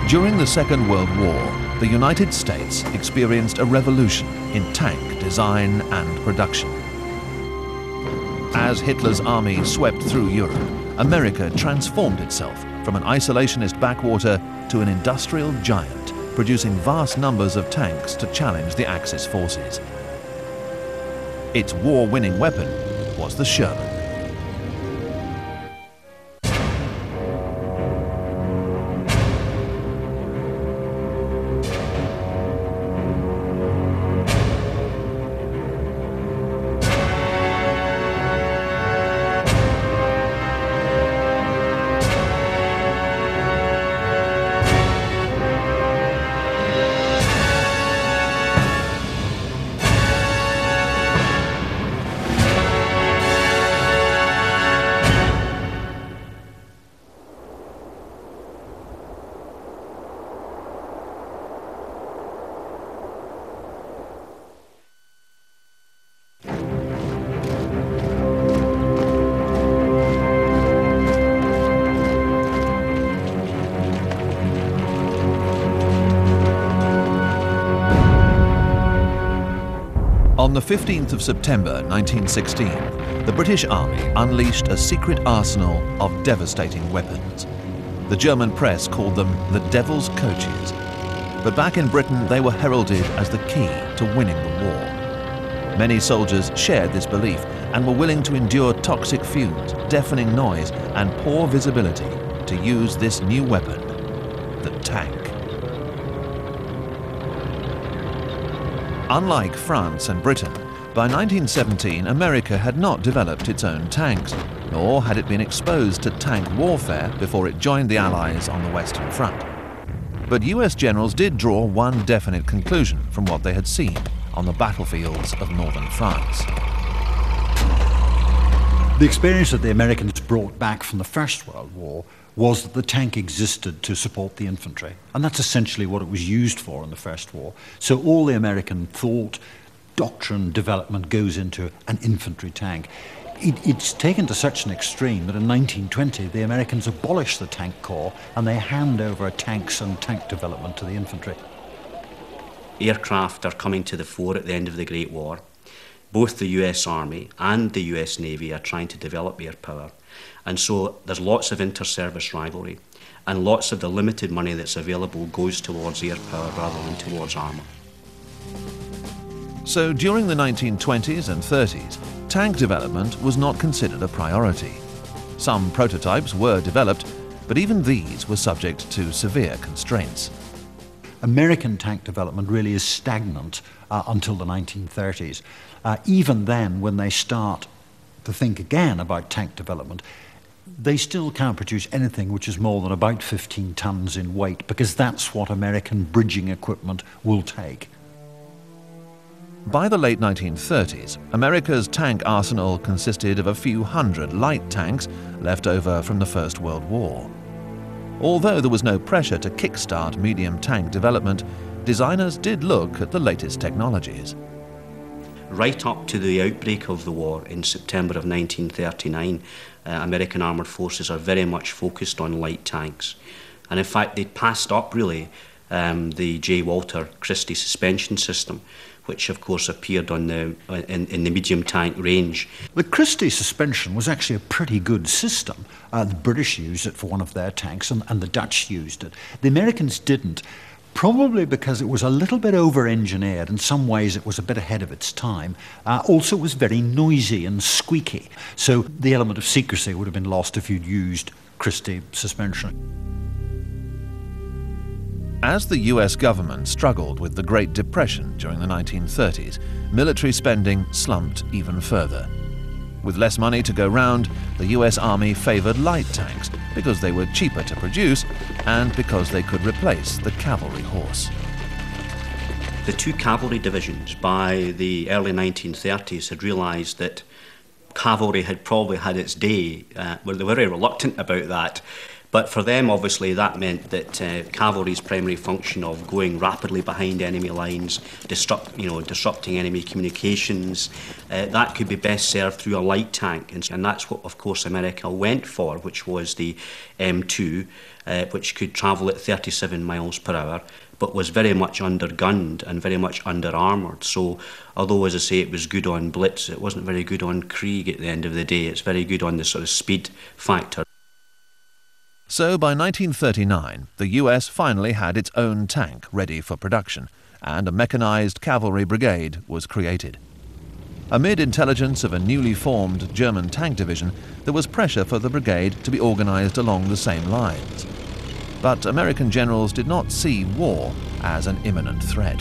During the Second World War, the United States experienced a revolution in tank design and production. As Hitler's army swept through Europe, America transformed itself from an isolationist backwater to an industrial giant, producing vast numbers of tanks to challenge the Axis forces. Its war-winning weapon was the Sherman. On the 15th of September 1916, the British Army unleashed a secret arsenal of devastating weapons. The German press called them the Devil's Coaches, but back in Britain they were heralded as the key to winning the war. Many soldiers shared this belief and were willing to endure toxic fumes, deafening noise and poor visibility to use this new weapon, the tank. Unlike France and Britain, by 1917 America had not developed its own tanks, nor had it been exposed to tank warfare before it joined the Allies on the Western Front. But US generals did draw one definite conclusion from what they had seen on the battlefields of northern France. The experience that the Americans brought back from the First World War was that the tank existed to support the infantry. And that's essentially what it was used for in the First War. So all the American thought, doctrine, development goes into an infantry tank. It's taken to such an extreme that in 1920 the Americans abolish the tank corps and they hand over tanks and tank development to the infantry. Aircraft are coming to the fore at the end of the Great War. Both the US Army and the US Navy are trying to develop air power. And so there's lots of inter-service rivalry, and lots of the limited money that's available goes towards air power rather than towards armour. So during the 1920s and 30s, tank development was not considered a priority. Some prototypes were developed, but even these were subject to severe constraints. American tank development really is stagnant until the 1930s. Even then, when they start to think again about tank development, they still can't produce anything which is more than about 15 tons in weight, because that's what American bridging equipment will take. By the late 1930s, America's tank arsenal consisted of a few hundred light tanks left over from the First World War. Although there was no pressure to kickstart medium tank development, designers did look at the latest technologies. Right up to the outbreak of the war in September of 1939, American armoured forces are very much focused on light tanks. And in fact, they passed up really the J. Walter Christie suspension system, which of course appeared on in the medium tank range. The Christie suspension was actually a pretty good system. The British used it for one of their tanks and the Dutch used it. The Americans didn't, probably because it was a little bit over-engineered. In some ways it was a bit ahead of its time. Also it was very noisy and squeaky. So the element of secrecy would have been lost if you'd used Christie suspension. As the US government struggled with the Great Depression during the 1930s, military spending slumped even further. With less money to go round, the US Army favoured light tanks because they were cheaper to produce and because they could replace the cavalry horse. The two cavalry divisions by the early 1930s had realised that cavalry had probably had its day. Well, they were very reluctant about that, But for them, obviously, that meant that cavalry's primary function of going rapidly behind enemy lines, disrupting enemy communications, that could be best served through a light tank. And that's what, of course, America went for, which was the M2, which could travel at 37 miles per hour, but was very much undergunned and very much under-armoured. So, although, as I say, it was good on blitz, it wasn't very good on Krieg at the end of the day. It's very good on the sort of speed factor. So by 1939, the US finally had its own tank ready for production, and a mechanised cavalry brigade was created. Amid intelligence of a newly formed German tank division, there was pressure for the brigade to be organised along the same lines. But American generals did not see war as an imminent threat.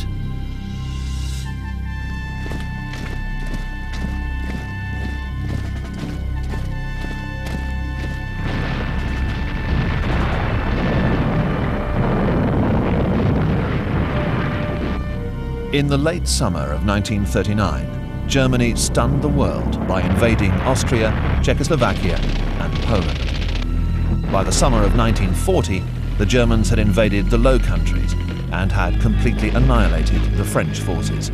In the late summer of 1939, Germany stunned the world by invading Austria, Czechoslovakia and Poland. By the summer of 1940, the Germans had invaded the Low Countries and had completely annihilated the French forces.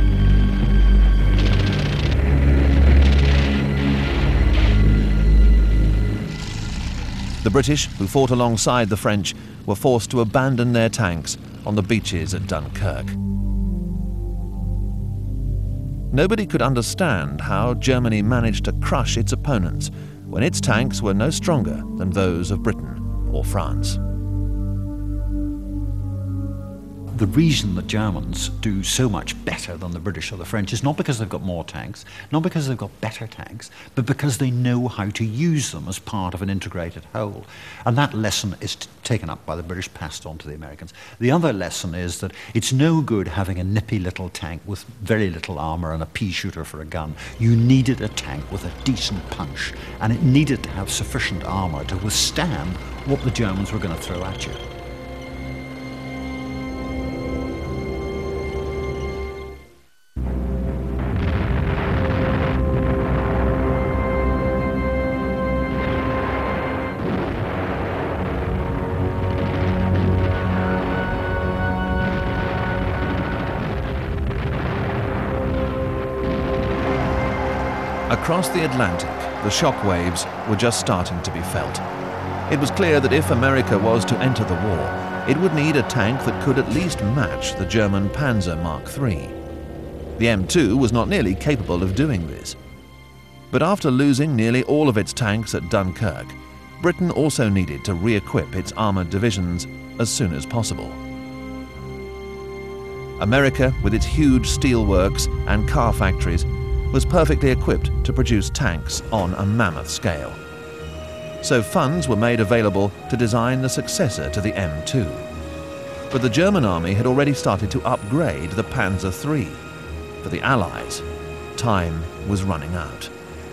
The British, who fought alongside the French, were forced to abandon their tanks on the beaches at Dunkirk. Nobody could understand how Germany managed to crush its opponents when its tanks were no stronger than those of Britain or France. The reason the Germans do so much better than the British or the French is not because they've got more tanks, not because they've got better tanks, but because they know how to use them as part of an integrated whole. And that lesson is taken up by the British, passed on to the Americans. The other lesson is that it's no good having a nippy little tank with very little armour and a pea shooter for a gun. You needed a tank with a decent punch, and it needed to have sufficient armour to withstand what the Germans were going to throw at you. Across the Atlantic, the shockwaves were just starting to be felt. It was clear that if America was to enter the war, it would need a tank that could at least match the German Panzer Mark III. The M2 was not nearly capable of doing this. But after losing nearly all of its tanks at Dunkirk, Britain also needed to re-equip its armoured divisions as soon as possible. America, with its huge steelworks and car factories, was perfectly equipped to produce tanks on a mammoth scale. So funds were made available to design the successor to the M2. But the German army had already started to upgrade the Panzer III. For the Allies, time was running out.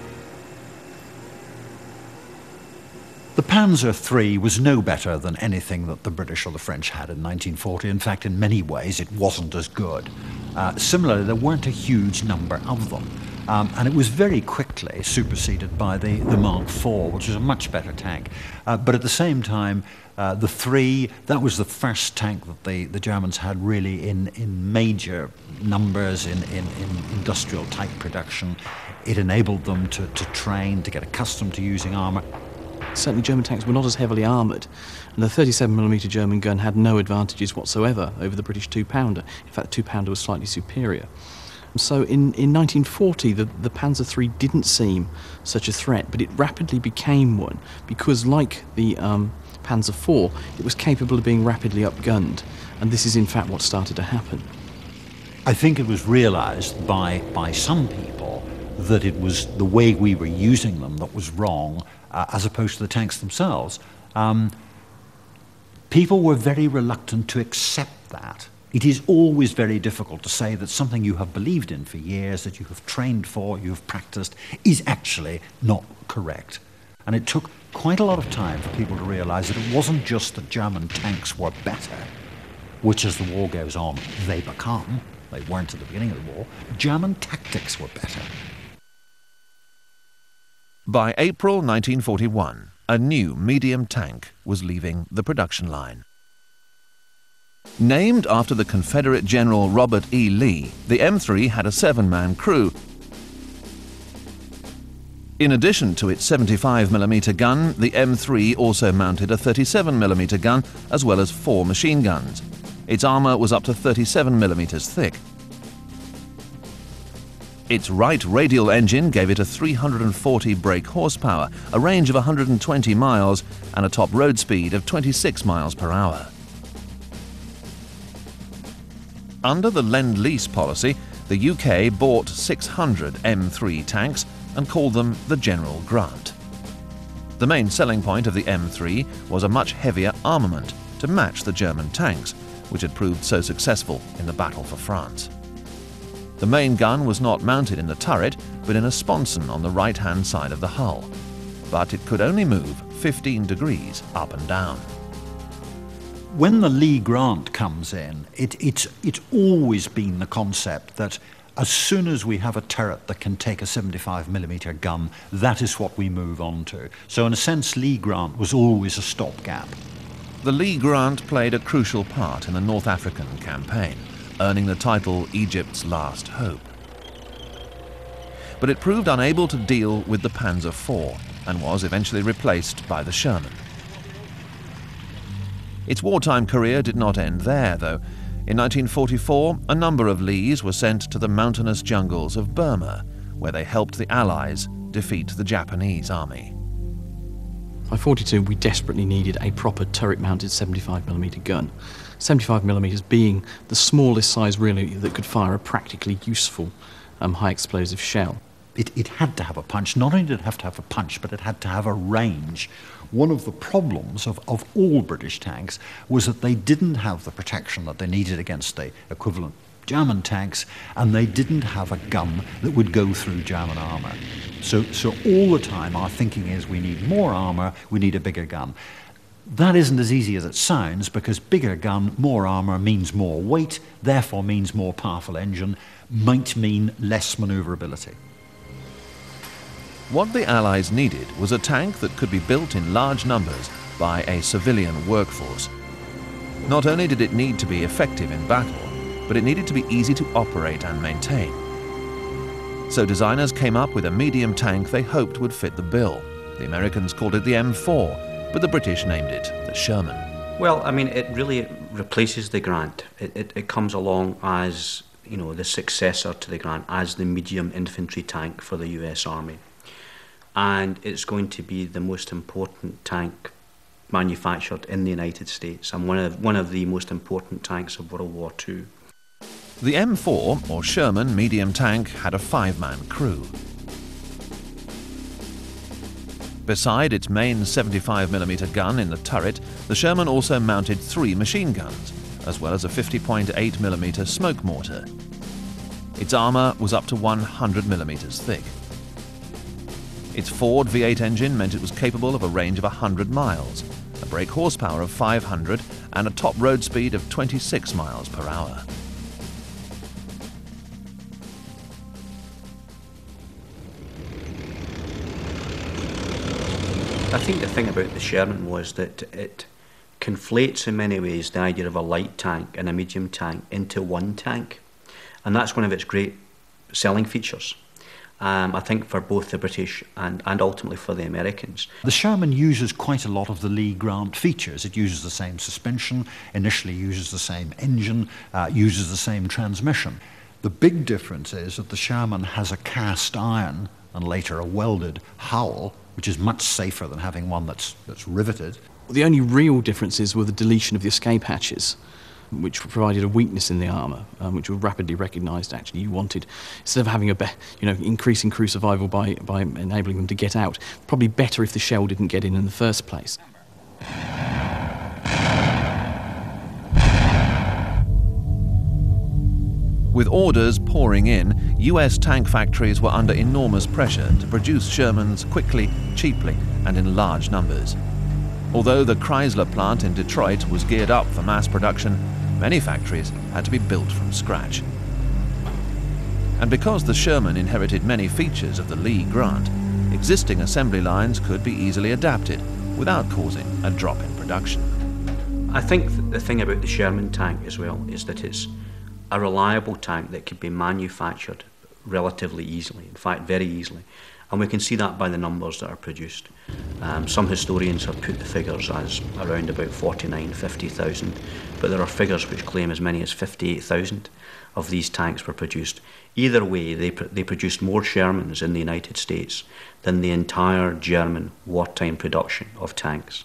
The Panzer III was no better than anything that the British or the French had in 1940. In fact, in many ways, it wasn't as good. Similarly, there weren't a huge number of them. And it was very quickly superseded by the Mark IV, which was a much better tank. But at the same time, the III, that was the first tank that the Germans had really in major numbers, in industrial type production. It enabled them to train, to get accustomed to using armour. Certainly German tanks were not as heavily armoured, and the 37mm German gun had no advantages whatsoever over the British 2-pounder. In fact, the 2-pounder was slightly superior. So in 1940, the Panzer III didn't seem such a threat, but it rapidly became one, because like the Panzer IV, it was capable of being rapidly upgunned, and this is in fact what started to happen. I think it was realised by some people that it was the way we were using them that was wrong, as opposed to the tanks themselves. People were very reluctant to accept that. It is always very difficult to say that something you have believed in for years, that you have trained for, you have practiced, is actually not correct. And it took quite a lot of time for people to realise that it wasn't just that German tanks were better, which as the war goes on, they become. They weren't at the beginning of the war. German tactics were better. By April 1941, a new medium tank was leaving the production line. Named after the Confederate General Robert E. Lee, the M3 had a 7-man crew. In addition to its 75mm gun, the M3 also mounted a 37mm gun as well as 4 machine guns. Its armour was up to 37mm thick. Its right radial engine gave it a 340 brake horsepower, a range of 120 miles, and a top road speed of 26 miles per hour. Under the Lend-Lease policy, the UK bought 600 M3 tanks and called them the General Grant. The main selling point of the M3 was a much heavier armament to match the German tanks, which had proved so successful in the battle for France. The main gun was not mounted in the turret, but in a sponson on the right-hand side of the hull. But it could only move 15 degrees up and down. When the Lee Grant comes in, it's always been the concept that as soon as we have a turret that can take a 75mm gun, that is what we move on to. So in a sense, Lee Grant was always a stopgap. The Lee Grant played a crucial part in the North African campaign, earning the title Egypt's Last Hope. But it proved unable to deal with the Panzer IV and was eventually replaced by the Sherman. Its wartime career did not end there, though. In 1944, a number of Lees were sent to the mountainous jungles of Burma, where they helped the Allies defeat the Japanese army. By 42, we desperately needed a proper turret-mounted 75mm gun. 75mm being the smallest size really that could fire a practically useful high-explosive shell. It had to have a punch. Not only did it have to have a punch, but it had to have a range. One of the problems of all British tanks was that they didn't have the protection that they needed against the equivalent German tanks, and they didn't have a gun that would go through German armour. So all the time our thinking is we need more armour, we need a bigger gun. That isn't as easy as it sounds, because bigger gun, more armour means more weight, therefore means more powerful engine, might mean less manoeuvrability. What the Allies needed was a tank that could be built in large numbers by a civilian workforce. Not only did it need to be effective in battle, but it needed to be easy to operate and maintain. So designers came up with a medium tank they hoped would fit the bill. The Americans called it the M4, but the British named it the Sherman. Well, I mean, it really replaces the Grant. It comes along as, you know, the successor to the Grant, as the medium infantry tank for the US Army. And it's going to be the most important tank manufactured in the United States, and one of the most important tanks of World War II. The M4, or Sherman medium tank, had a 5-man crew. Beside its main 75mm gun in the turret, the Sherman also mounted 3 machine guns, as well as a 50.8mm smoke mortar. Its armour was up to 100mm thick. Its Ford V8 engine meant it was capable of a range of 100 miles, a brake horsepower of 500, and a top road speed of 26 miles per hour. I think the thing about the Sherman was that it conflates in many ways the idea of a light tank and a medium tank into one tank, and that's one of its great selling features. I think for both the British and ultimately for the Americans. The Sherman uses quite a lot of the Lee Grant features. It uses the same suspension, initially uses the same engine, uses the same transmission. The big difference is that the Sherman has a cast iron and later a welded hull, which is much safer than having one that's riveted. The only real differences were the deletion of the escape hatches, which provided a weakness in the armour, which was rapidly recognised. Actually, you wanted, instead of having increasing crew survival by enabling them to get out, probably better if the shell didn't get in the first place. With orders pouring in, US tank factories were under enormous pressure to produce Shermans quickly, cheaply, and in large numbers. Although the Chrysler plant in Detroit was geared up for mass production, many factories had to be built from scratch. And because the Sherman inherited many features of the Lee Grant, existing assembly lines could be easily adapted without causing a drop in production. I think the thing about the Sherman tank as well is that it's a reliable tank that can be manufactured relatively easily, in fact very easily, and we can see that by the numbers that are produced. Some historians have put the figures as around about 49,000, 50,000, but there are figures which claim as many as 58,000 of these tanks were produced. Either way, they produced more Shermans in the United States than the entire German wartime production of tanks.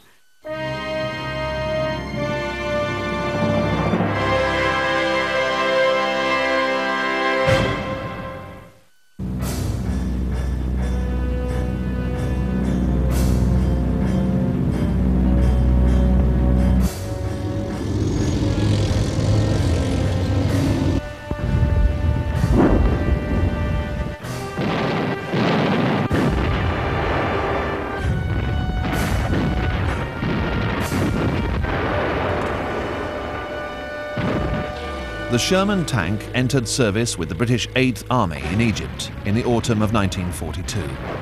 The Sherman tank entered service with the British 8th Army in Egypt in the autumn of 1942.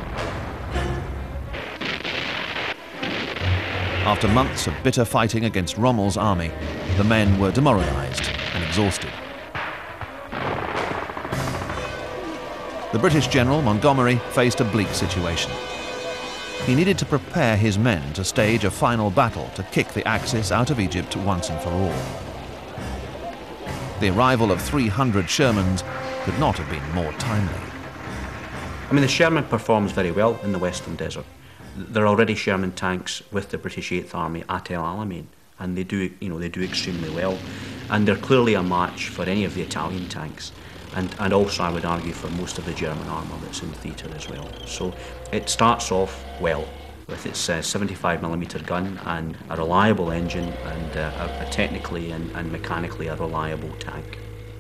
After months of bitter fighting against Rommel's army, the men were demoralised and exhausted. The British General Montgomery faced a bleak situation. He needed to prepare his men to stage a final battle to kick the Axis out of Egypt once and for all. The arrival of 300 Shermans could not have been more timely. I mean, the Sherman performs very well in the Western Desert. There are already Sherman tanks with the British 8th Army at El Alamein, and they do extremely well. And they're clearly a match for any of the Italian tanks, and also, I would argue, for most of the German armour that's in the theatre as well. So it starts off well with its 75mm gun and a reliable engine and a technically and mechanically a reliable tank.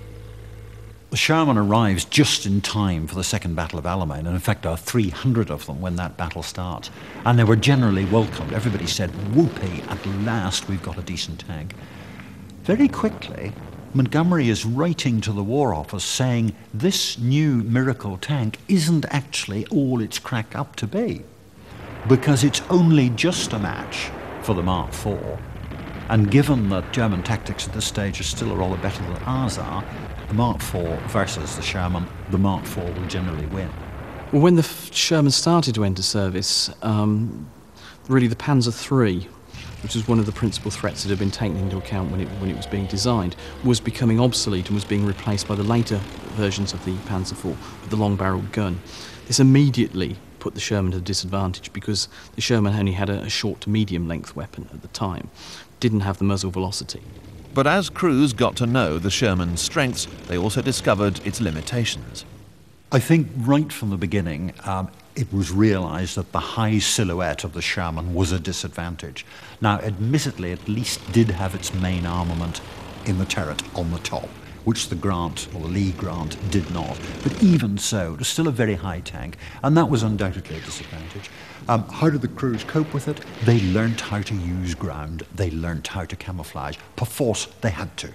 The Sherman arrives just in time for the Second Battle of Alamein, and in fact there are 300 of them when that battle starts. And they were generally welcomed. Everybody said, whoopee, at last we've got a decent tank. Very quickly, Montgomery is writing to the War Office saying this new miracle tank isn't actually all it's cracked up to be, because it's only just a match for the Mark IV. And given that German tactics at this stage are still rather better than ours are, the Mark IV versus the Sherman, the Mark IV will generally win. Well, when the Sherman started to enter service, really the Panzer III, which was one of the principal threats that had been taken into account when it was being designed, was becoming obsolete and was being replaced by the later versions of the Panzer IV with the long-barreled gun. This immediately put the Sherman at a disadvantage because the Sherman only had a short to medium length weapon at the time, didn't have the muzzle velocity. But as crews got to know the Sherman's strengths, they also discovered its limitations. I think right from the beginning, it was realised that the high silhouette of the Sherman was a disadvantage. Now, admittedly, at least did have its main armament in the turret on the top, which the Grant, or the Lee Grant, did not. But even so, it was still a very high tank, and that was undoubtedly a disadvantage. How did the crews cope with it? They learnt how to use ground. They learnt how to camouflage. Perforce, they had to.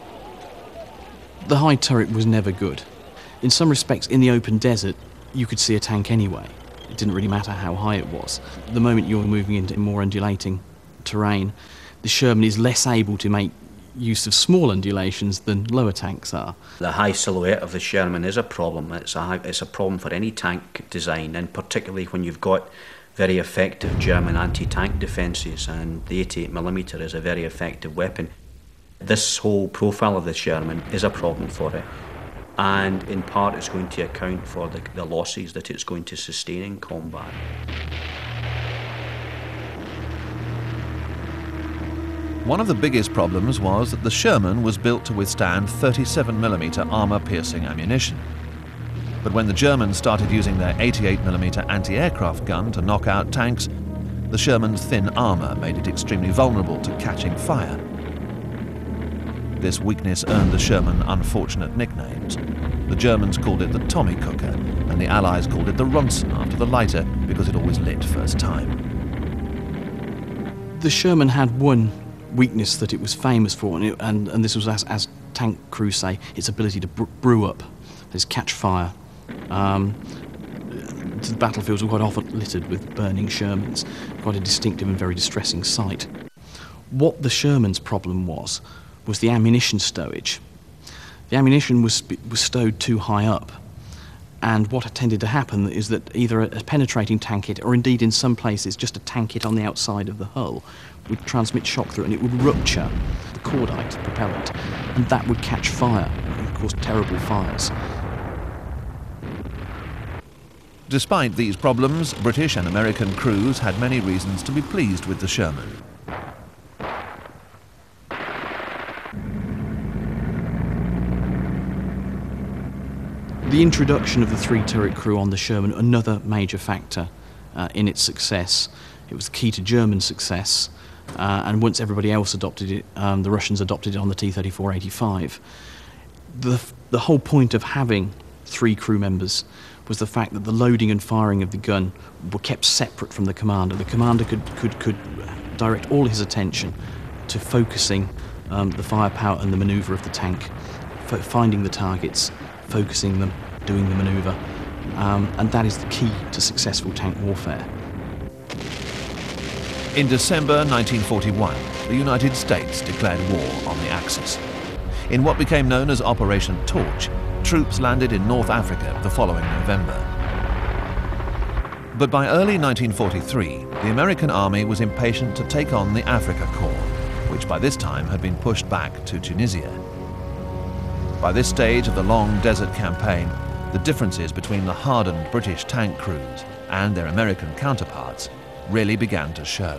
The high turret was never good. In some respects, in the open desert, you could see a tank anyway. It didn't really matter how high it was. The moment you're moving into more undulating terrain, the Sherman is less able to make use of small undulations than lower tanks are. The high silhouette of the Sherman is a problem. It's a problem for any tank design, and particularly when you've got very effective German anti-tank defences, and the 88mm is a very effective weapon. This whole profile of the Sherman is a problem for it, and in part it's going to account for the losses that it's going to sustain in combat. One of the biggest problems was that the Sherman was built to withstand 37mm armour-piercing ammunition. But when the Germans started using their 88mm anti-aircraft gun to knock out tanks, the Sherman's thin armour made it extremely vulnerable to catching fire. This weakness earned the Sherman unfortunate nicknames. The Germans called it the Tommy Cooker, and the Allies called it the Ronson after the lighter because it always lit first time. The Sherman had one weakness that it was famous for, and this was, as tank crews say, its ability to brew up, is catch fire. The the battlefields were quite often littered with burning Shermans, quite a distinctive and very distressing sight. What the Sherman's problem was the ammunition stowage. The ammunition was stowed too high up, and what had tended to happen is that either a penetrating tank hit, or indeed in some places just a tank hit on the outside of the hull, would transmit shock through, and it would rupture the cordite propellant, and that would catch fire and cause terrible fires. Despite these problems, British and American crews had many reasons to be pleased with the Sherman. The introduction of the three-turret crew on the Sherman, another major factor in its success. It was the key to German success, and once everybody else adopted it, the Russians adopted it on the T-34-85. The whole point of having three crew members was the fact that the loading and firing of the gun were kept separate from the commander. The commander could direct all his attention to focusing the firepower and the manoeuvre of the tank, finding the targets, focusing them, doing the manoeuvre, and that is the key to successful tank warfare. In December 1941, the United States declared war on the Axis. In what became known as Operation Torch, troops landed in North Africa the following November. But by early 1943, the American army was impatient to take on the Africa Corps, which by this time had been pushed back to Tunisia. By this stage of the long desert campaign, the differences between the hardened British tank crews and their American counterparts really began to show.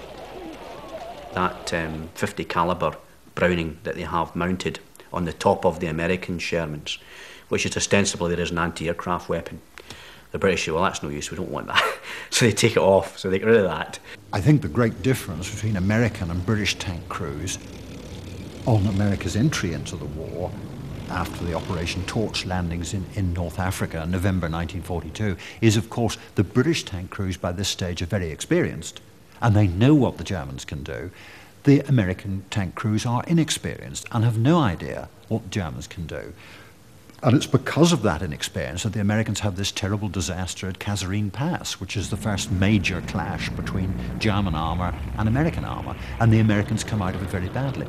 That 50 caliber Browning that they have mounted on the top of the American Shermans, which is ostensibly there is an anti-aircraft weapon. The British say, well, that's no use, we don't want that. So they take it off, so they get rid of that. I think the great difference between American and British tank crews on America's entry into the war after the Operation Torch landings in North Africa in November 1942 is, of course, the British tank crews by this stage are very experienced and they know what the Germans can do. The American tank crews are inexperienced and have no idea what the Germans can do. And it's because of that inexperience that the Americans have this terrible disaster at Kasserine Pass, which is the first major clash between German armour and American armour, and the Americans come out of it very badly.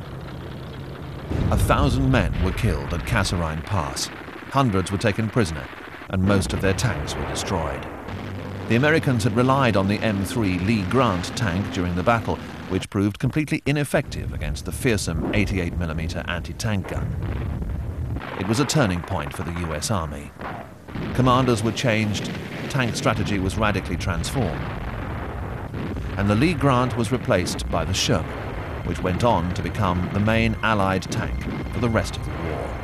1,000 men were killed at Kasserine Pass. Hundreds were taken prisoner, and most of their tanks were destroyed. The Americans had relied on the M3 Lee Grant tank during the battle, which proved completely ineffective against the fearsome 88mm anti-tank gun. It was a turning point for the US Army. Commanders were changed, tank strategy was radically transformed, and the Lee Grant was replaced by the Sherman, which went on to become the main Allied tank for the rest of the war.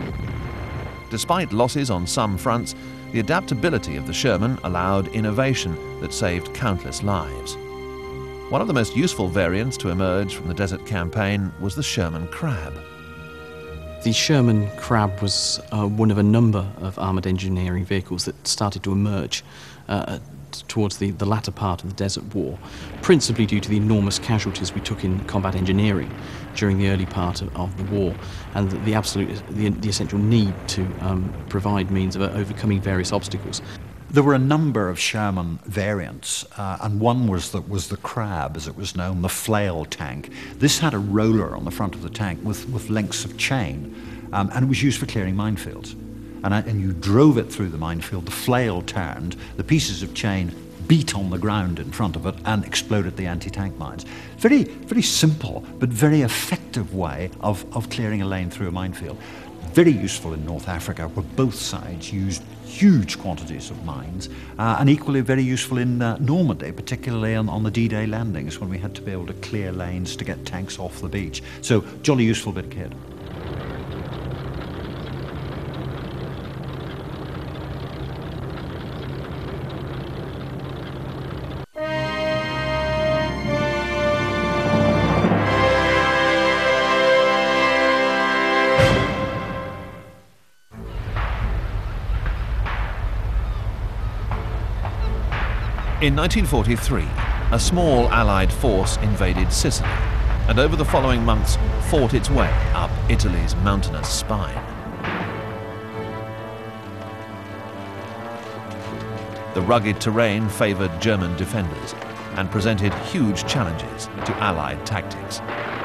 Despite losses on some fronts, the adaptability of the Sherman allowed innovation that saved countless lives. One of the most useful variants to emerge from the desert campaign was the Sherman Crab. The Sherman Crab was one of a number of armoured engineering vehicles that started to emerge towards the latter part of the Desert War, principally due to the enormous casualties we took in combat engineering during the early part of the war, and the essential need to provide means of overcoming various obstacles. There were a number of Sherman variants, and one was the Crab, as it was known, the flail tank. This had a roller on the front of the tank with lengths of chain, and it was used for clearing minefields. And you drove it through the minefield, the flail turned, the pieces of chain beat on the ground in front of it and exploded the anti-tank mines. Very, very simple, but very effective way of clearing a lane through a minefield. Very useful in North Africa, where both sides used huge quantities of mines, and equally very useful in Normandy, particularly on the D-Day landings, when we had to be able to clear lanes to get tanks off the beach. So, jolly useful bit of kit. In 1943, a small Allied force invaded Sicily, and over the following months fought its way up Italy's mountainous spine. The rugged terrain favoured German defenders and presented huge challenges to Allied tactics.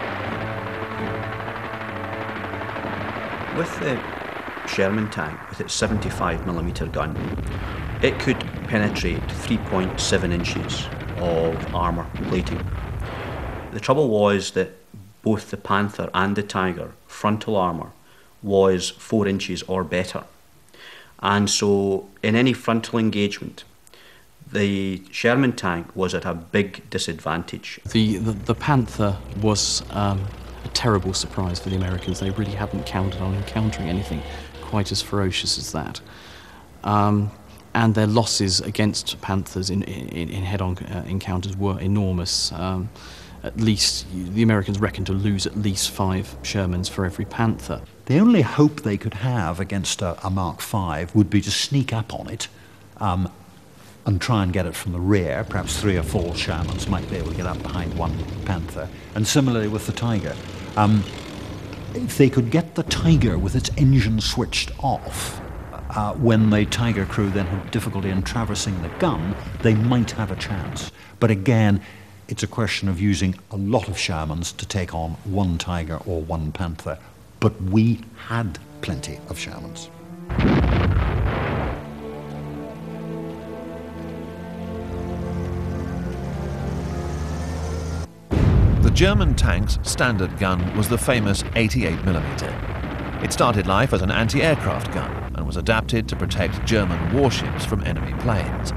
With the Sherman tank, with its 75mm gun, it could penetrate 3.7 inches of armour plating. The trouble was that both the Panther and the Tiger frontal armour was 4 inches or better. And so in any frontal engagement, the Sherman tank was at a big disadvantage. The Panther was a terrible surprise for the Americans. They really hadn't counted on encountering anything quite as ferocious as that. And their losses against Panthers in head-on encounters were enormous. At least, the Americans reckoned to lose at least 5 Shermans for every Panther. The only hope they could have against a Mark V would be to sneak up on it and try and get it from the rear. Perhaps 3 or 4 Shermans might be able to get up behind one Panther. And similarly with the Tiger. If they could get the Tiger with its engine switched off, when the Tiger crew then had difficulty in traversing the gun, they might have a chance. But again, it's a question of using a lot of Shermans to take on one Tiger or one Panther. But we had plenty of Shermans. The German tank's standard gun was the famous 88mm. It started life as an anti-aircraft gun and was adapted to protect German warships from enemy planes.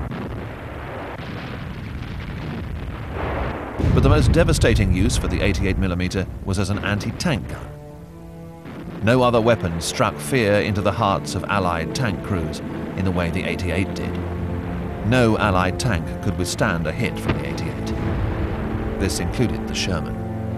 But the most devastating use for the 88mm was as an anti-tank gun. No other weapon struck fear into the hearts of Allied tank crews in the way the 88 did. No Allied tank could withstand a hit from the 88. This included the Sherman.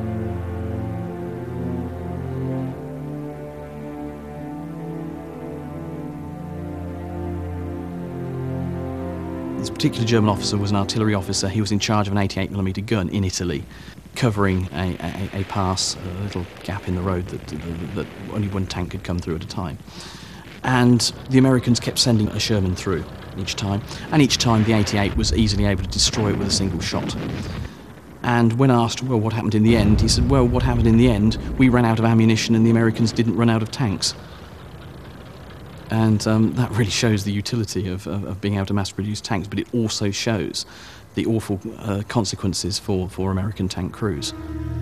This particular German officer was an artillery officer. He was in charge of an 88mm gun in Italy, covering a pass, a little gap in the road that only one tank could come through at a time. And the Americans kept sending a Sherman through each time, and each time the 88 was easily able to destroy it with a single shot. And when asked, well, what happened in the end, he said, well, what happened in the end, we ran out of ammunition and the Americans didn't run out of tanks. And that really shows the utility of being able to mass-produce tanks, but it also shows the awful consequences for American tank crews.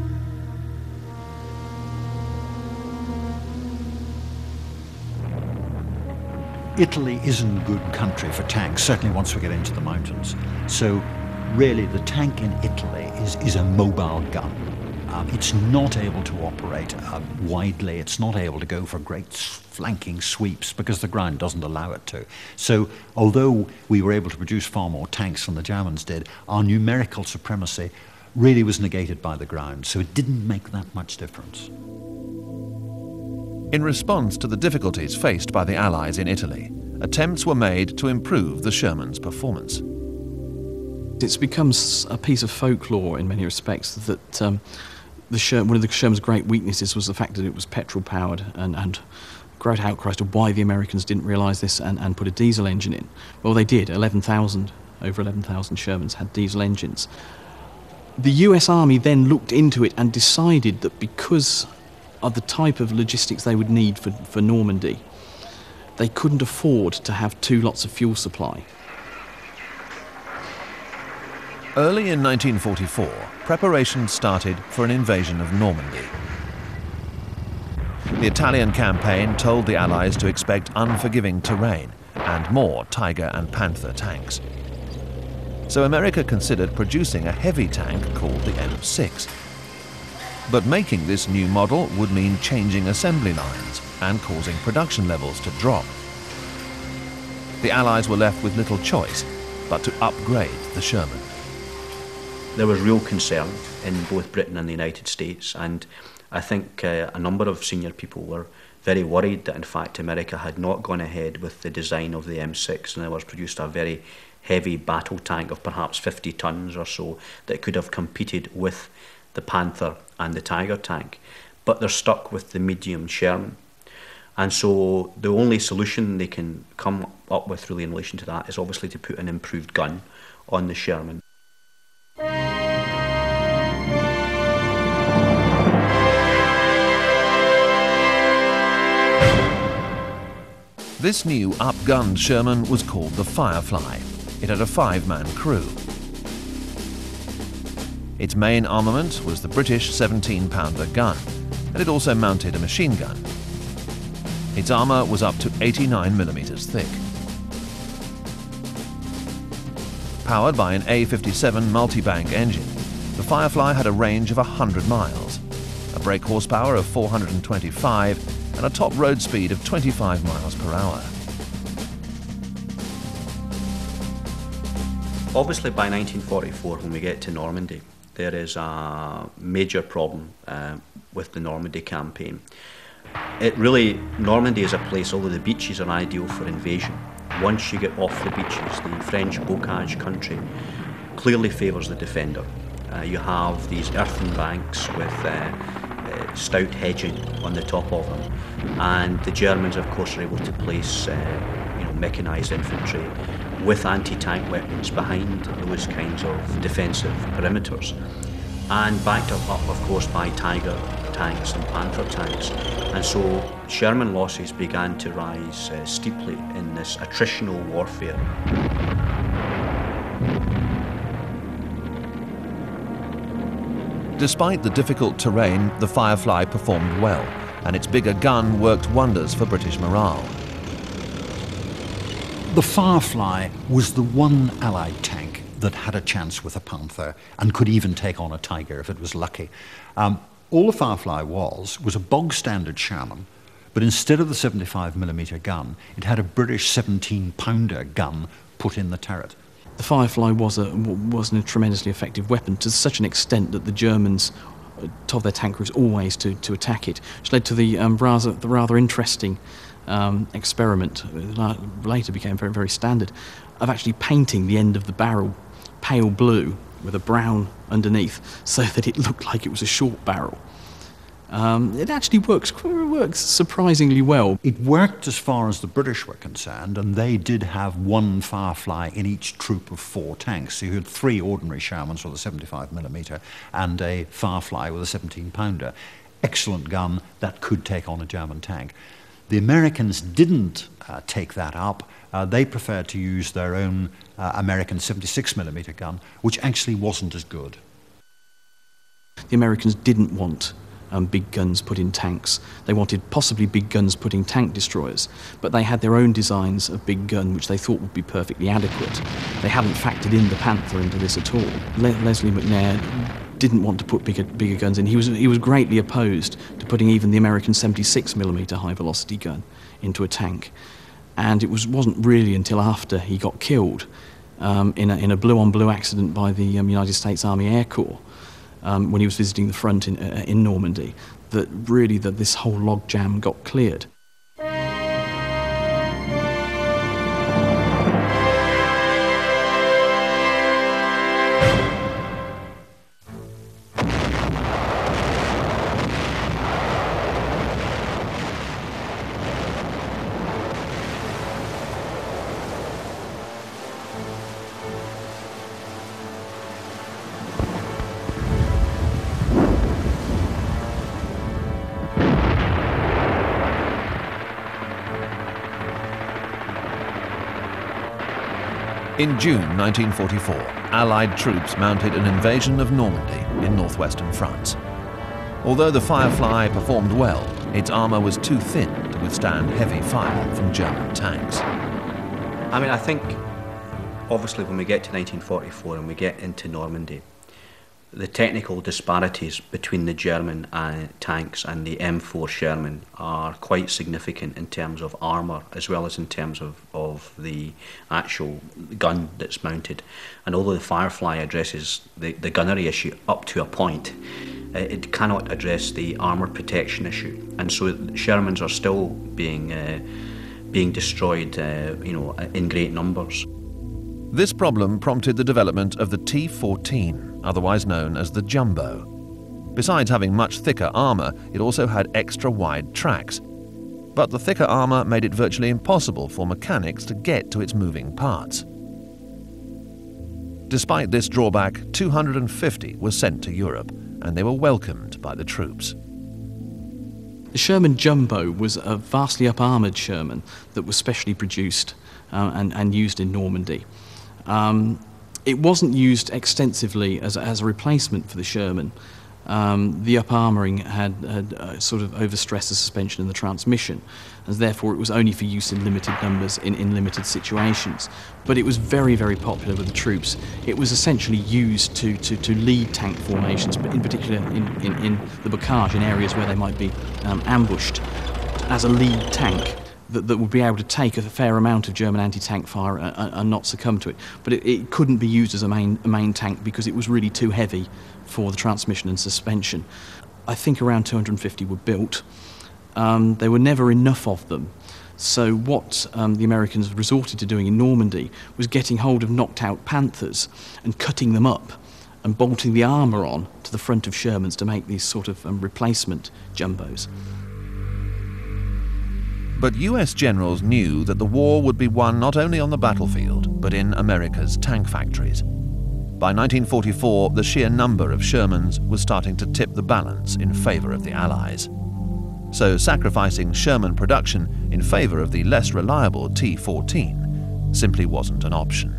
Italy isn't a good country for tanks, certainly once we get into the mountains. So really the tank in Italy is a mobile gun. It's not able to operate widely. It's not able to go for great flanking sweeps because the ground doesn't allow it to. So although we were able to produce far more tanks than the Germans did, our numerical supremacy really was negated by the ground. So it didn't make that much difference. In response to the difficulties faced by the Allies in Italy, attempts were made to improve the Sherman's performance. It's become a piece of folklore in many respects that one of the Sherman's great weaknesses was the fact that it was petrol-powered, and great outcries to why the Americans didn't realise this and put a diesel engine in. Well, they did. Over 11,000 Shermans had diesel engines. The US Army then looked into it and decided that because of the type of logistics they would need for Normandy, they couldn't afford to have 2 lots of fuel supply. Early in 1944, preparations started for an invasion of Normandy. The Italian campaign told the Allies to expect unforgiving terrain and more Tiger and Panther tanks. So America considered producing a heavy tank called the M6. But making this new model would mean changing assembly lines and causing production levels to drop. The Allies were left with little choice but to upgrade the Sherman. There was real concern in both Britain and the United States, and I think a number of senior people were very worried that in fact America had not gone ahead with the design of the M6 and there was produced a very heavy battle tank of perhaps 50 tons or so that could have competed with the Panther and the Tiger tank. But they're stuck with the medium Sherman. And so the only solution they can come up with really in relation to that is obviously to put an improved gun on the Sherman. This new up-gunned Sherman was called the Firefly. It had a 5-man crew. Its main armament was the British 17-pounder gun, and it also mounted a machine gun. Its armour was up to 89mm thick. Powered by an A57 multi-bank engine, the Firefly had a range of 100 miles, a brake horsepower of 425, and a top road speed of 25 miles per hour. Obviously, by 1944, when we get to Normandy, there is a major problem with the Normandy campaign. Normandy is a place, although the beaches are ideal for invasion, once you get off the beaches, the French bocage country clearly favours the defender. You have these earthen banks with stout hedging on the top of them, and the Germans, of course, are able to place mechanised infantry with anti-tank weapons behind those kinds of defensive perimeters, and backed up, of course, by Tiger tanks and Panther tanks. And so Sherman losses began to rise steeply in this attritional warfare. Despite the difficult terrain, the Firefly performed well, and its bigger gun worked wonders for British morale. The Firefly was the one Allied tank that had a chance with a Panther and could even take on a Tiger if it was lucky. All the Firefly was a bog-standard Sherman, but instead of the 75mm gun, it had a British 17-pounder gun put in the turret. The Firefly wasn't a tremendously effective weapon, to such an extent that the Germans told their tank crews always to attack it, which led to the rather interesting experiment, later became very, very standard, of actually painting the end of the barrel pale blue with a brown underneath so that it looked like it was a short barrel. It actually works surprisingly well. It worked as far as the British were concerned, and they did have one Firefly in each troop of 4 tanks. So you had 3 ordinary Shermans with a 75mm and a Firefly with a 17-pounder. Excellent gun that could take on a German tank. The Americans didn't take that up. They preferred to use their own American 76mm gun, which actually wasn't as good. The Americans didn't want big guns put in tanks. They wanted possibly big guns put in tank destroyers, but they had their own designs of big gun which they thought would be perfectly adequate. They hadn't factored in the Panther into this at all. Leslie McNair didn't want to put bigger guns in. He was greatly opposed to putting even the American 76mm high-velocity gun into a tank. And it wasn't really until after he got killed in a blue-on-blue accident by the United States Army Air Corps when he was visiting the front in Normandy that really this whole logjam got cleared. In June 1944, Allied troops mounted an invasion of Normandy in northwestern France. Although the Firefly performed well, its armour was too thin to withstand heavy fire from German tanks. I think, obviously, when we get to 1944 and we get into Normandy, the technical disparities between the German tanks and the M4 Sherman are quite significant in terms of armour as well as in terms of the actual gun that's mounted. And although the Firefly addresses the gunnery issue up to a point, it cannot address the armour protection issue. And so Shermans are still being destroyed in great numbers. This problem prompted the development of the T-14, otherwise known as the Jumbo. Besides having much thicker armour, it also had extra wide tracks. But the thicker armour made it virtually impossible for mechanics to get to its moving parts. Despite this drawback, 250 were sent to Europe, and they were welcomed by the troops. The Sherman Jumbo was a vastly up-armoured Sherman that was specially produced and used in Normandy. It wasn't used extensively as a replacement for the Sherman. The up-armouring had sort of overstressed the suspension and the transmission, and therefore it was only for use in limited numbers in limited situations. But it was very, very popular with the troops. It was essentially used to lead tank formations, but in particular in the bocage, in areas where they might be ambushed, as a lead tank that would be able to take a fair amount of German anti-tank fire and not succumb to it. But it couldn't be used as a main tank because it was really too heavy for the transmission and suspension. I think around 250 were built. There were never enough of them. So what the Americans resorted to doing in Normandy was getting hold of knocked-out Panthers and cutting them up and bolting the armour on to the front of Shermans to make these sort of replacement jumbos. But US generals knew that the war would be won not only on the battlefield, but in America's tank factories. By 1944, the sheer number of Shermans was starting to tip the balance in favour of the Allies. So sacrificing Sherman production in favour of the less reliable T-14 simply wasn't an option.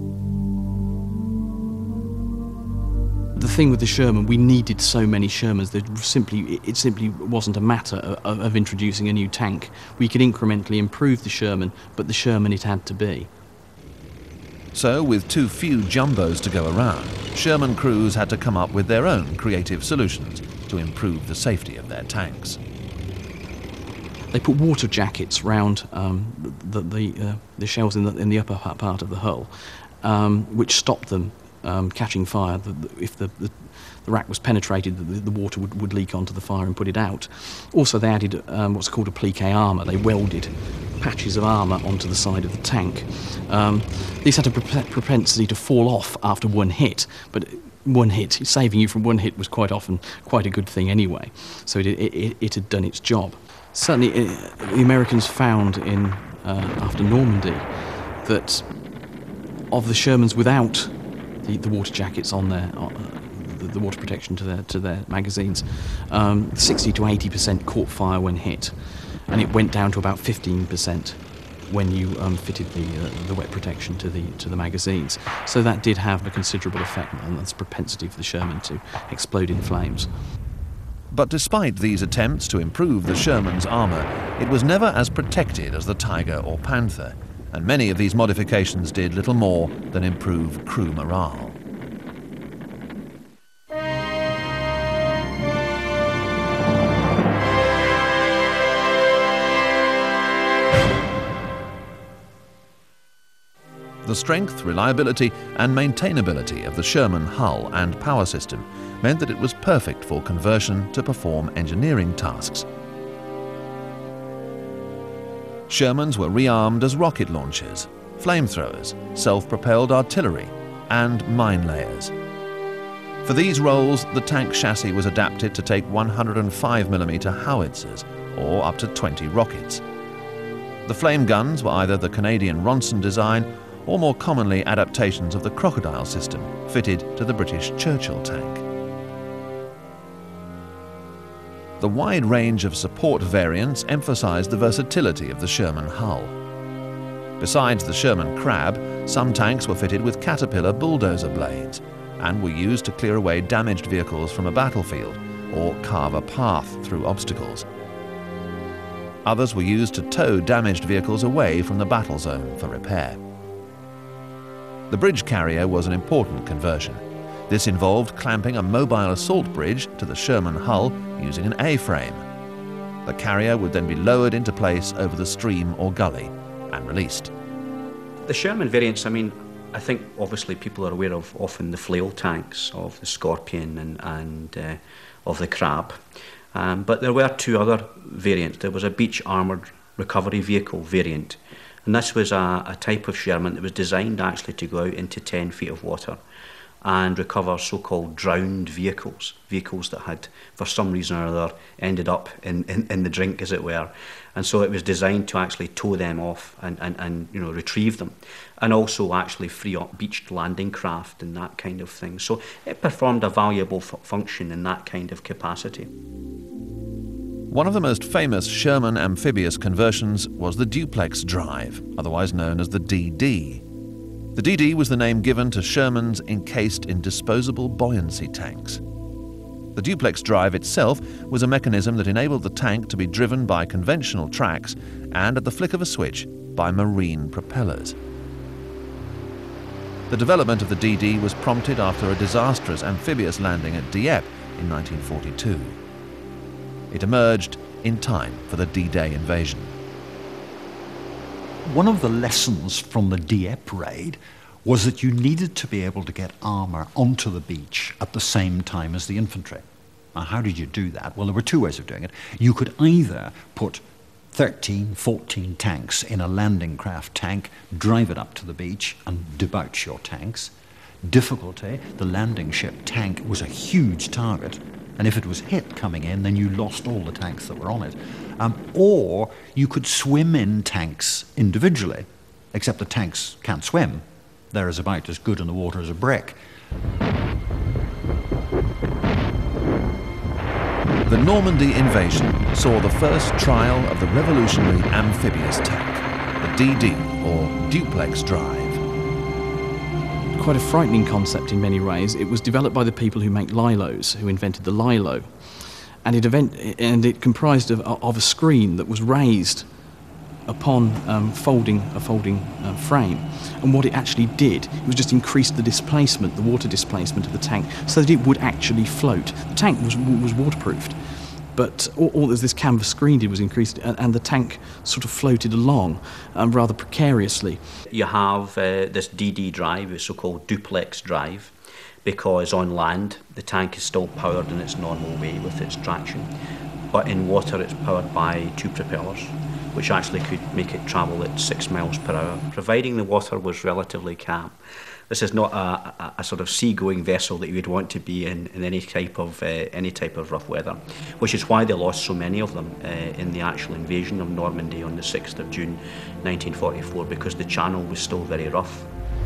The thing with the Sherman, we needed so many Shermans that it simply wasn't a matter of introducing a new tank. We could incrementally improve the Sherman, but the Sherman it had to be. So, with too few jumbos to go around, Sherman crews had to come up with their own creative solutions to improve the safety of their tanks. They put water jackets round the shells in the upper part of the hull, which stopped them catching fire. If the rack was penetrated, the water would leak onto the fire and put it out. Also, they added what's called applique armour. They welded patches of armour onto the side of the tank. These had a propensity to fall off after one hit, but one hit, saving you from one hit, was quite often quite a good thing anyway. So it had done its job. Certainly, the Americans found after Normandy that of the Shermans without the water jackets on their the water protection to their magazines, 60 to 80% caught fire when hit, and it went down to about 15% when you fitted the wet protection to the magazines. So that did have a considerable effect on the propensity for the Sherman to explode in flames. But despite these attempts to improve the Sherman's armour, it was never as protected as the Tiger or Panther, and many of these modifications did little more than improve crew morale. The strength, reliability and maintainability of the Sherman hull and power system meant that it was perfect for conversion to perform engineering tasks. Shermans were rearmed as rocket launchers, flamethrowers, self-propelled artillery and mine layers. For these roles, the tank chassis was adapted to take 105mm howitzers, or up to 20 rockets. The flame guns were either the Canadian Ronson design or more commonly adaptations of the Crocodile system fitted to the British Churchill tank. The wide range of support variants emphasized the versatility of the Sherman hull. Besides the Sherman Crab, some tanks were fitted with Caterpillar bulldozer blades and were used to clear away damaged vehicles from a battlefield or carve a path through obstacles. Others were used to tow damaged vehicles away from the battle zone for repair. The bridge carrier was an important conversion. This involved clamping a mobile assault bridge to the Sherman hull using an A-frame. The carrier would then be lowered into place over the stream or gully and released. The Sherman variants, I think obviously people are aware of often the flail tanks of the Scorpion and of the Crab. But there were two other variants. There was a beach armoured recovery vehicle variant, and this was a type of Sherman that was designed actually to go out into 10 feet of water and recover so-called drowned vehicles, vehicles that had, for some reason or other, ended up in the drink, as it were. And so it was designed to actually tow them off and retrieve them, and also actually free up beached landing craft and that kind of thing. So it performed a valuable function in that kind of capacity. One of the most famous Sherman amphibious conversions was the duplex drive, otherwise known as the DD. The DD was the name given to Sherman's encased in disposable buoyancy tanks. The duplex drive itself was a mechanism that enabled the tank to be driven by conventional tracks and, at the flick of a switch, by marine propellers. The development of the DD was prompted after a disastrous amphibious landing at Dieppe in 1942. It emerged in time for the D-Day invasion. One of the lessons from the Dieppe raid was that you needed to be able to get armour onto the beach at the same time as the infantry. Now, how did you do that? Well, there were two ways of doing it. You could either put 13, 14 tanks in a landing craft tank, drive it up to the beach and debouch your tanks. Difficulty, the landing ship tank was a huge target, and if it was hit coming in, then you lost all the tanks that were on it. Or you could swim in tanks individually, except the tanks can't swim. They're as about as good in the water as a brick. The Normandy invasion saw the first trial of the revolutionary amphibious tank, the DD, or duplex drive. Quite a frightening concept in many ways. It was developed by the people who make Lilos, who invented the Lilo, and it comprised of a screen that was raised upon a folding frame. And what it actually did, it was just increase the displacement, the water displacement of the tank, so that it would actually float. The tank was waterproofed, but all this canvas screen did was increase it, and the tank sort of floated along rather precariously. You have this DD drive, a so-called duplex drive, because on land the tank is still powered in its normal way with its traction, but in water it's powered by two propellers, which actually could make it travel at 6 miles per hour, providing the water was relatively calm. This is not a sort of sea-going vessel that you would want to be in any type of rough weather, which is why they lost so many of them in the actual invasion of Normandy on the 6th of June 1944, because the channel was still very rough.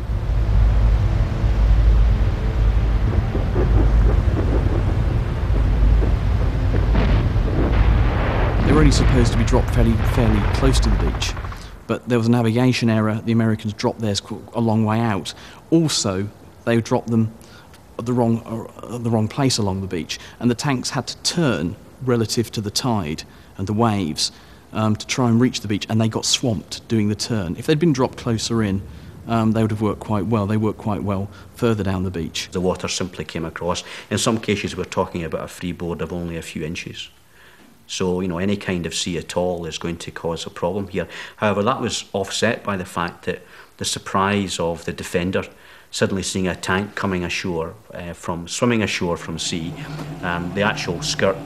They were only supposed to be dropped fairly close to the beach, but there was a navigation error. The Americans dropped theirs a long way out. Also, they dropped them at the wrong place along the beach, and the tanks had to turn relative to the tide and the waves to try and reach the beach, and they got swamped doing the turn. If they'd been dropped closer in, they would have worked quite well. They worked quite well further down the beach. The water simply came across. In some cases, we're talking about a freeboard of only a few inches. So, any kind of sea at all is going to cause a problem here. However, that was offset by the fact that the surprise of the defender suddenly seeing a tank coming ashore, swimming ashore from sea. The actual skirt,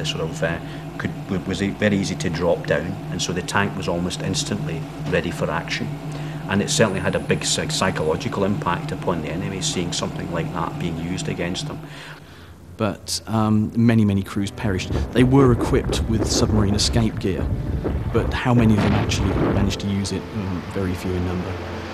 was very easy to drop down, and so the tank was almost instantly ready for action. And it certainly had a big psychological impact upon the enemy, seeing something like that being used against them. But many crews perished. They were equipped with submarine escape gear, but how many of them actually managed to use it? Very few in number.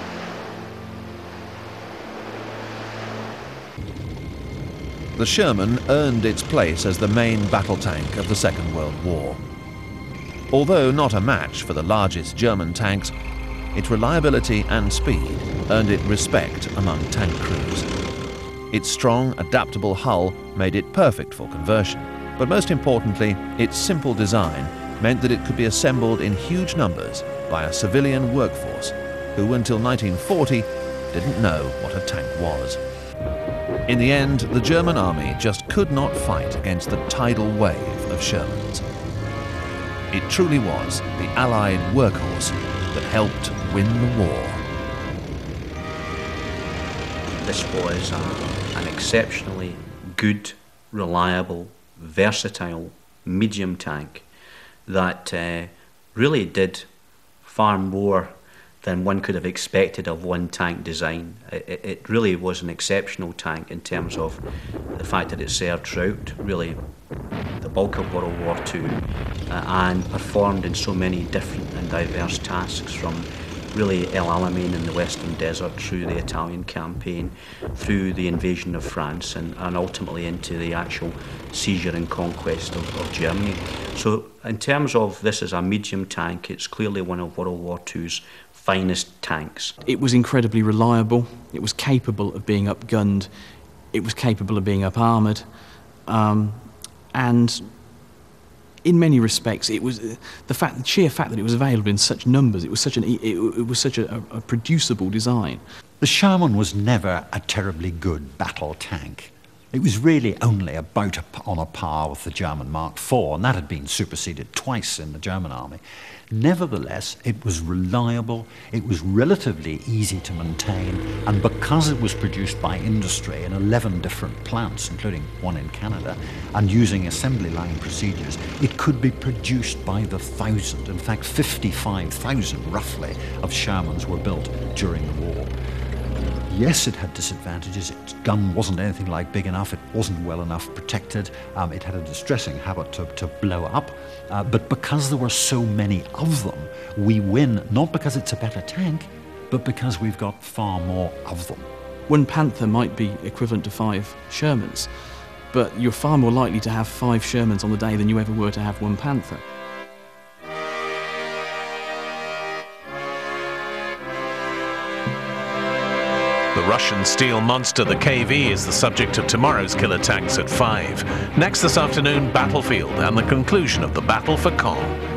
The Sherman earned its place as the main battle tank of the Second World War. Although not a match for the largest German tanks, its reliability and speed earned it respect among tank crews. Its strong, adaptable hull made it perfect for conversion, but most importantly, its simple design meant that it could be assembled in huge numbers by a civilian workforce who, until 1940, didn't know what a tank was. In the end, the German army just could not fight against the tidal wave of Shermans. It truly was the Allied workhorse that helped win the war. This was an exceptionally good, reliable, versatile, medium tank that really did far more than one could have expected of one tank design. It really was an exceptional tank in terms of the fact that it served throughout really the bulk of World War II and performed in so many different and diverse tasks, from really El Alamein in the Western Desert, through the Italian campaign, through the invasion of France, and ultimately into the actual seizure and conquest of Germany. So in terms of this as a medium tank, it's clearly one of World War II's finest tanks. It was incredibly reliable, it was capable of being upgunned, it was capable of being up-armoured, and in many respects, it was the sheer fact that it was available in such numbers. It was such a producible design. The Sherman was never a terribly good battle tank. It was really only about on a par with the German Mark IV, and that had been superseded twice in the German army. Nevertheless, it was reliable, it was relatively easy to maintain, and because it was produced by industry in 11 different plants, including one in Canada, and using assembly line procedures, it could be produced by the thousand. In fact, 55,000 roughly of Shermans were built during the war. Yes, it had disadvantages. Its gun wasn't anything like big enough. It wasn't well enough protected. It had a distressing habit to blow up. But because there were so many of them, we win, not because it's a better tank, but because we've got far more of them. One Panther might be equivalent to 5 Shermans, but you're far more likely to have 5 Shermans on the day than you ever were to have one Panther. The Russian steel monster, the KV, is the subject of tomorrow's Killer Tanks at 5. Next this afternoon, Battlefield and the conclusion of the battle for Caen.